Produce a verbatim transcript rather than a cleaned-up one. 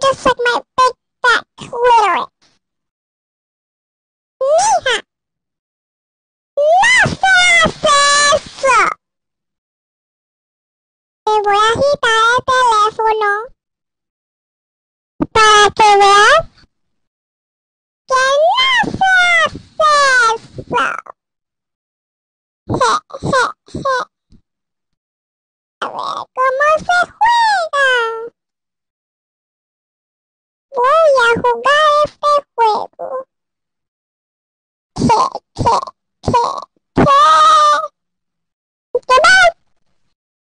just like my big fat clitoris. Mija, no se hace eso. Te voy a agitar el teléfono para que veas que no se hace eso. Je, je, je. A ver cómo se juega. Voy a jugar